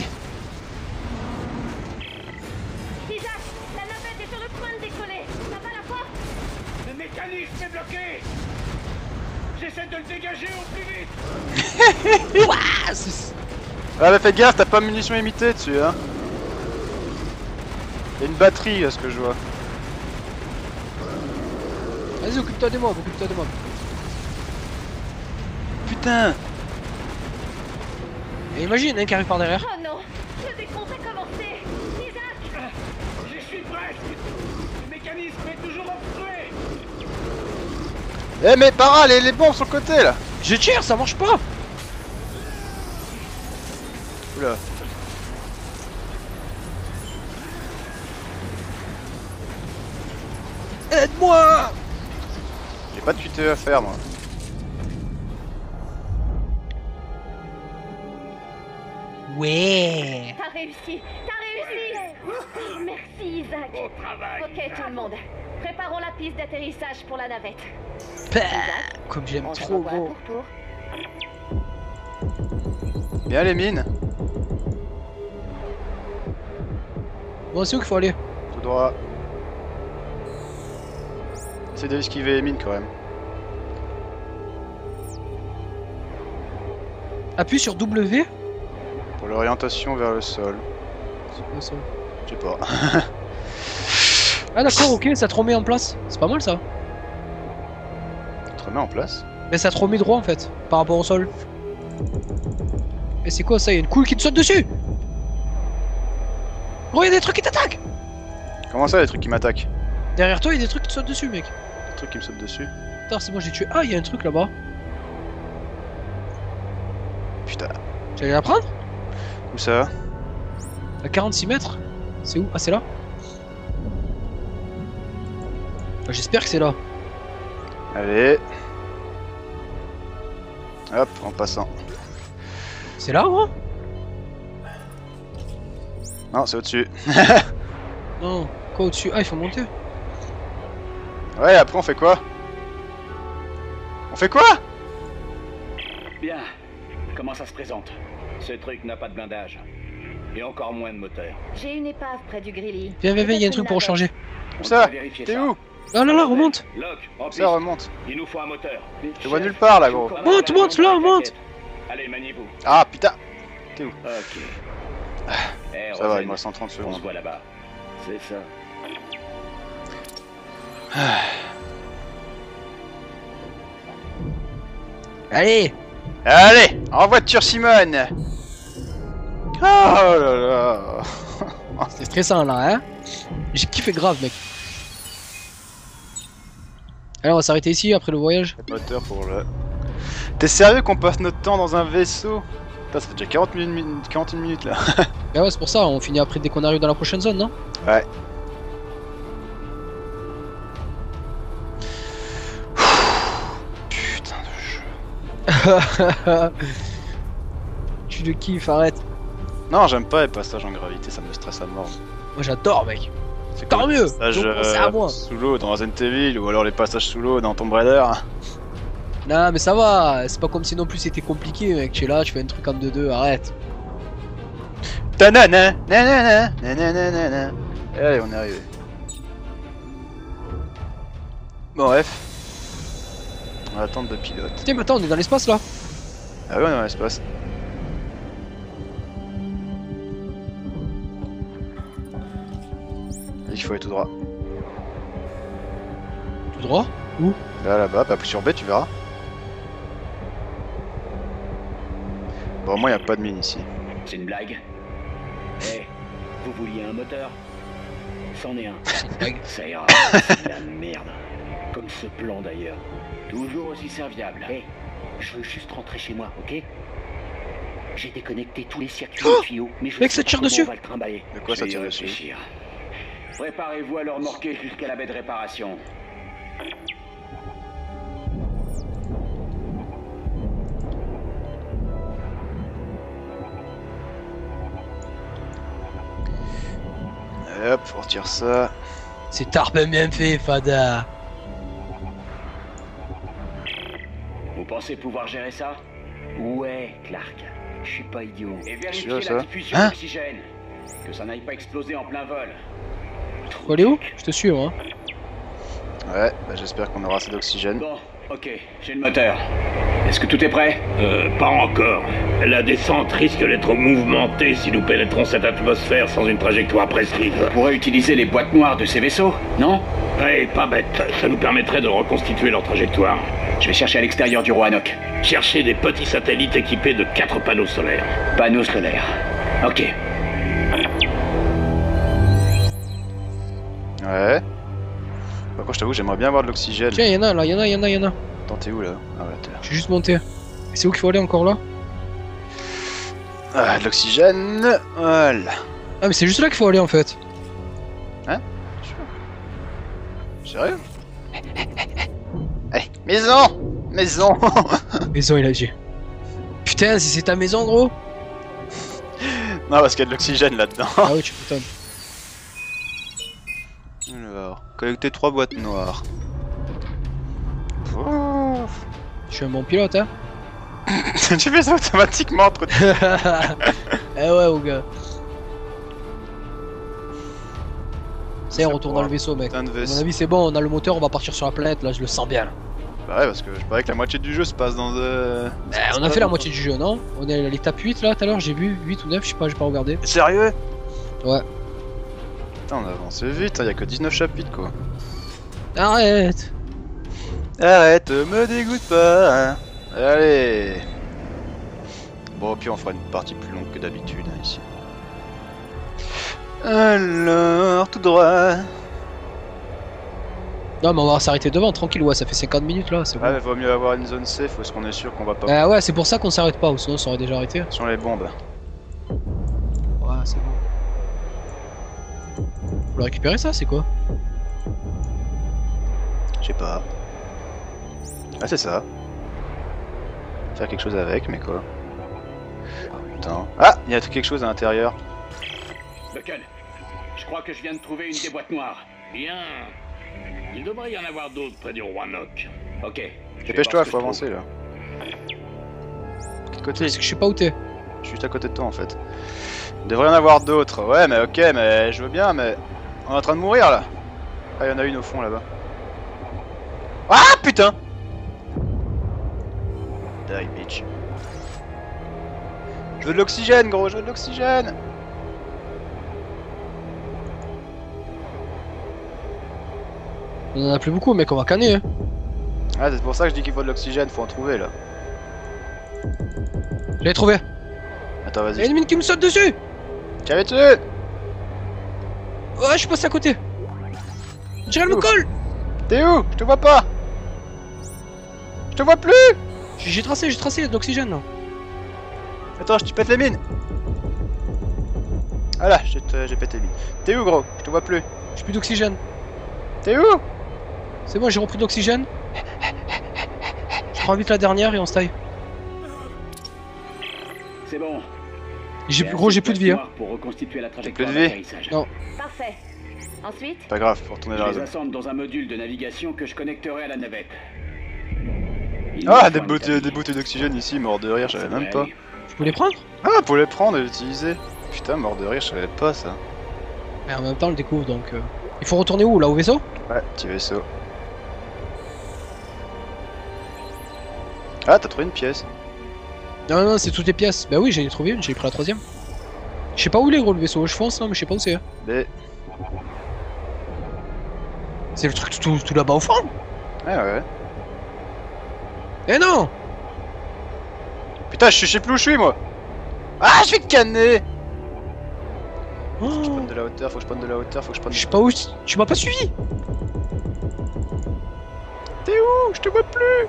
Isaac, la navette est sur le point de décoller. Ça va la porte? Le mécanisme est bloqué. J'essaie de le dégager au plus vite. Ouah, c'est- Ah, mais fais gaffe, t'as pas munitions limitées dessus, hein. Y'a une batterie, à ce que je vois. Vas-y, occupe-toi des mobs, occupe-toi des mobs. Putain! Et imagine, un qui arrive par derrière. Oh non, le décompte a commencé. Isaac! J'y suis presque. Le mécanisme est toujours obstrué. Eh, mais para, les, les bombes sur le côté là! Je tire, ça marche pas. Oula. Aide-moi. J'ai pas de tuto à faire, moi. Ouais. T'as réussi! T'as réussi! Oh, merci, Isaac! Au travail. Ok, tout le monde. Préparons la piste d'atterrissage pour la navette. Pah, comme j'aime On se trop, revoit à gros. Pourtour. Bien les mines. Bon, c'est où qu'il faut aller? Tout droit. Essaye d'esquiver les mines quand même. Appuie sur W l'orientation vers le sol. C'est quoi ça? Je sais pas. Ah d'accord, ok, ça te remet en place. C'est pas mal ça. Tu te remets en place? Mais ça te remet droit en fait, par rapport au sol. Et c'est quoi ça? Y'a une couille qui te saute dessus! Gros, y'a des trucs qui t'attaquent! Comment ça, les trucs qui m'attaquent? Derrière toi, y'a des trucs qui te sautent dessus, mec. Des trucs qui me sautent dessus? Putain, c'est moi j'ai tué. Ah, y'a un truc là-bas. Putain. Tu allais la prendre? Où ça? À quarante-six mètres? C'est où? Ah, c'est là? Ah, j'espère que c'est là. Allez. Hop, en passant. C'est là, moi? Non, c'est au-dessus. Non, quoi au-dessus? Ah, il faut monter. Ouais, après on fait quoi? On fait quoi? Bien. Comment ça se présente? Ce truc n'a pas de blindage. Et encore moins de moteur. J'ai une épave près du grillis. Viens, viens, viens, y'a un truc pour recharger. Où ça? T'es où? Là, là, là, remonte. Locke, Ça remonte. il nous faut un moteur. Je te vois nulle part là, gros. Monte, monte, là, monte. Allez, maniez-vous. Ah putain. T'es où? Ok. Eh, Ça va, Rosen, il me reste cent trente on secondes. se voit là-bas. C'est ça. Allez. Allez, en voiture Simone. Oh là là. C'est stressant là, hein. J'ai kiffé grave, mec. Allez, on va s'arrêter ici après le voyage. Moteur pour le... T'es sérieux qu'on passe notre temps dans un vaisseau? Putain, ça fait déjà quarante minutes, quarante minutes là. Ah ouais, c'est pour ça, on finit après dès qu'on arrive dans la prochaine zone, non? Ouais. Putain de jeu. Tu le kiffes, arrête. Non, j'aime pas les passages en gravité, ça me stresse à mort. Moi j'adore, mec. C'est Tant mieux. les passages Donc, c'est à moi. sous l'eau dans Resident Evil ou alors les passages sous l'eau dans Tomb Raider. Non, mais ça va. C'est pas comme si non plus c'était compliqué, mec. Tu es là, tu fais un truc en deux deux, arrête. Ta-na-na, na-na-na, na-na-na-na-na. Allez, on est arrivé. Bon, bref. On va attendre de pilote. Tiens, mais attends, on est dans l'espace là. Ah ouais, on est dans l'espace. Il faut aller tout droit. Tout droit? Où? Là, là-bas, bah appuie sur B, tu verras. Bon, moi, y a pas de mine ici. C'est une blague. Eh, vous vouliez un moteur? C'en est un. Ça ira. C'est de la merde. Comme ce plan d'ailleurs. Toujours aussi serviable. Eh, je veux juste rentrer chez moi, ok? J'ai déconnecté tous les circuits Oh et tuyaux, mais je mec, sais ça pas tire comment dessus. on va le trimballer. De quoi Je ça vais y tire dessus? réfléchir. Préparez-vous à le remorquer jusqu'à la baie de réparation. Et hop, on retire ça. C'est tarpin bien fait, Fada. Vous pensez pouvoir gérer ça? Ouais, Clark. Je suis pas idiot. Et vérifiez Sûr, ça la diffusion Hein d'oxygène. Que ça n'aille pas exploser en plein vol. Faut aller où? Je te suis, hein. Ouais, bah j'espère qu'on aura assez d'oxygène. Bon, ok, j'ai le moteur. Est-ce que tout est prêt? Euh, pas encore. La descente risque d'être mouvementée si nous pénétrons cette atmosphère sans une trajectoire prescrite. On pourrait utiliser les boîtes noires de ces vaisseaux, non? Ouais, pas bête. Ça nous permettrait de reconstituer leur trajectoire. Je vais chercher à l'extérieur du Roanoke. Chercher des petits satellites équipés de quatre panneaux solaires. Panneaux solaires. Ok. Ouais. Par contre, je t'avoue, j'aimerais bien avoir de l'oxygène. Tiens, y'en a là, y'en a, y'en a, y'en a. Attends, t'es où là? Ah ouais, t'es là. Je suis juste monté. C'est où qu'il faut aller encore là? Ah, de l'oxygène. Voilà. Ah, mais c'est juste là qu'il faut aller en fait. Hein? Sérieux? Allez, maison! Maison! Maison, il a dit. Putain, si c'est ta maison, gros! Non, parce qu'il y a de l'oxygène là-dedans. Ah oui, tu m'étonnes. Alors, collecter trois boîtes noires. Oh. Je suis un bon pilote, hein. Tu fais ça automatiquement entre Eh ouais, mon gars. C'est on retourne dans le vaisseau, mec. Putain de À mon vaisseau. avis, c'est bon, on a le moteur, on va partir sur la planète, là, je le sens bien. Là. Bah ouais, parce que je parais que la moitié du jeu se passe dans... Euh... Bah, on a fait la moitié du jeu, non? On est à l'étape huit là, tout à l'heure, j'ai vu huit ou neuf, je sais pas, j'ai pas regardé. Sérieux? Ouais. Putain, on a avancé vite, il y a que dix-neuf chapitres quoi. Arrête. Arrête, me dégoûte pas. Allez. Bon, puis on fera une partie plus longue que d'habitude hein, ici. Alors, tout droit. Non mais on va s'arrêter devant, tranquille, ouais, ça fait cinquante minutes là, c'est bon. Ouais, mais vaut mieux avoir une zone safe parce qu'on est sûr qu'on va pas... Bah ouais, c'est pour ça qu'on s'arrête pas, ou sinon on s'aurait déjà arrêté. Sur les bombes. Ouais, c'est bon. Faut le récupérer ça, c'est quoi? Je sais pas. Ah c'est ça. Faire quelque chose avec, mais quoi? Putain. Ah, il y a quelque chose à l'intérieur. Buckle, je crois que je viens de trouver une des boîtes noires. Bien. Il devrait y en avoir d'autres près du roi Noc. Ok. Dépêche-toi, faut avancer là. De quel côté? Parce que je sais pas où t'es. Je suis juste à côté de toi en fait. Il devrait y en avoir d'autres. Ouais, mais ok, mais je veux bien, mais on est en train de mourir là. Ah, il y en a une au fond là-bas. Ah putain! Die bitch. Je veux de l'oxygène gros, je veux de l'oxygène. On en a plus beaucoup mec, on va canner hein. Ah c'est pour ça que je dis qu'il faut de l'oxygène, faut en trouver là. Je l'ai trouvé. Attends vas-y. Y'a une mine qui me saute dessus. Qu'avais tu? Ouais, je suis passé à côté. Je dirais le colle. T'es où? Je te vois pas. Je te vois plus. J'ai tracé, j'ai tracé, il y a de l'oxygène là. Attends, je te pète les mines. Ah là, j'ai pété les mines. T'es où gros? Je te vois plus. J'ai plus d'oxygène. T'es où? C'est bon, j'ai repris de l'oxygène. Je prends vite la dernière et on se taille. C'est bon. J'ai plus gros, j'ai plus de vie hein. Pour reconstituer la trajectoire plus de vie? d'atterrissage. Non. Parfait. Ensuite, Pas grave, faut retourner Je dans la les zone. assemble dans un module de navigation que je connecterai à la navette. Il Ah, me des faut un bouteilles, établi. des bouteilles d'oxygène ici, mort de rire, je savais même pas. Je peux les prendre? Ah, pour les prendre et les utiliser. Putain, mort de rire, je savais pas ça. Mais en même temps, on le découvre donc. Euh... Il faut retourner où là, au vaisseau? Ouais, petit vaisseau. Ah, t'as trouvé une pièce. Non, non, c'est toutes les pièces. Bah oui, j'ai trouvé une, j'ai pris la troisième. Je sais pas où il est gros le vaisseau, je fonce là, mais je sais pas où c'est. B. C'est le truc tout, tout là-bas au fond. Ouais, ouais. Eh non! Putain, je sais plus où je suis moi. Ah, je suis canné. Oh. Faut que je prenne de la hauteur, faut que je prenne de la hauteur, faut que je prenne. Je sais pas où. Tu m'as pas suivi! T'es où? Je te vois plus.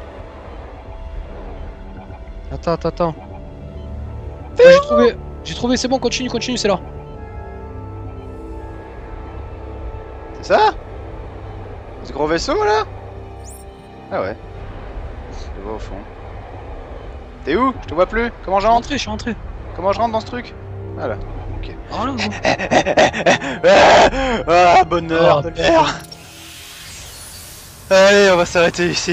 Attends, attends, attends. Ah, j'ai trouvé. J'ai trouvé, c'est bon, continue, continue, c'est là. C'est ça? Ce gros vaisseau là? Ah ouais. Je le vois au fond. T'es où? Je te vois plus. Comment Je suis j'entre? rentré, je suis rentré. Comment je rentre dans ce truc? Voilà. Ok. Oh là, gros. Ah, bonheur Oh, de l'air. Allez, on va s'arrêter ici.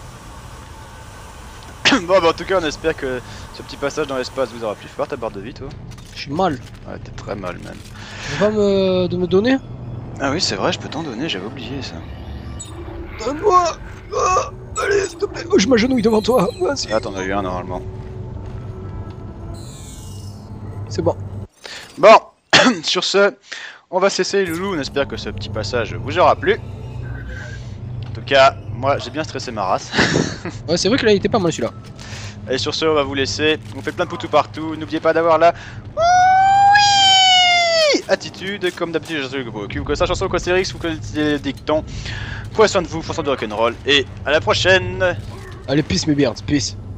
Bon, bah en tout cas, on espère que ce petit passage dans l'espace vous aura plu. Fais voir ta barre de vie, toi. Je suis mal. Ouais, t'es très mal, même. Tu veux pas me, de me donner? Ah oui, c'est vrai, je peux t'en donner, j'avais oublié ça. Donne-moi! Oh, allez, s'il te plaît. Oh, je m'agenouille devant toi. Vas-y. Ah, t'en as eu un normalement. C'est bon. Bon, sur ce, on va cesser les loulous. On espère que ce petit passage vous aura plu. En tout cas, moi j'ai bien stressé ma race. Ouais, c'est vrai que là il était pas mal celui-là. Et sur ce, on va vous laisser. On fait plein de poutous partout. N'oubliez pas d'avoir la oui attitude, comme d'habitude. Je suis que vous que ça chanson, quoi, Cérix, vous connaissez les dictons. Prenez soin de vous, prenez soin de rock'n'roll. Et à la prochaine. Allez, peace mes beards, peace.